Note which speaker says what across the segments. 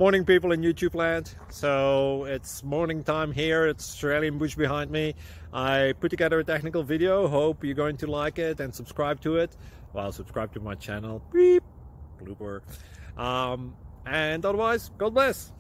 Speaker 1: Morning, people in YouTube land. So it's morning time here. It's Australian bush behind me. I put together a technical video. Hope you're going to like it and subscribe to it. Well, subscribe to my channel. Beep. Blooper. And otherwise, God bless.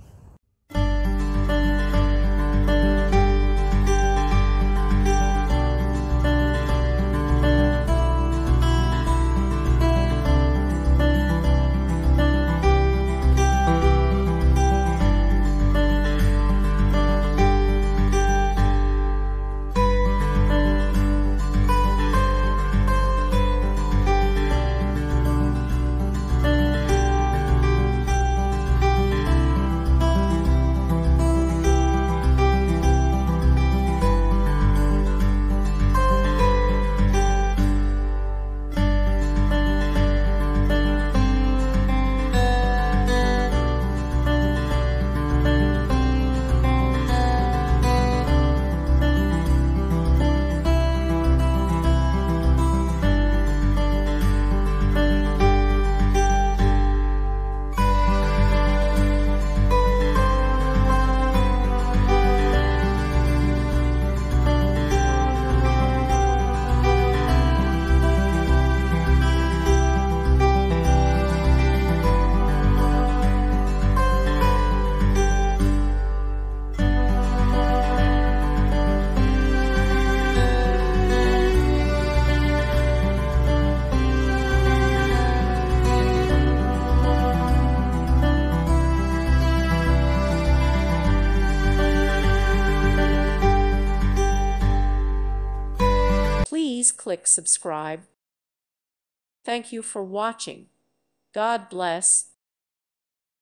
Speaker 2: Please click subscribe. Thank you for watching. God bless.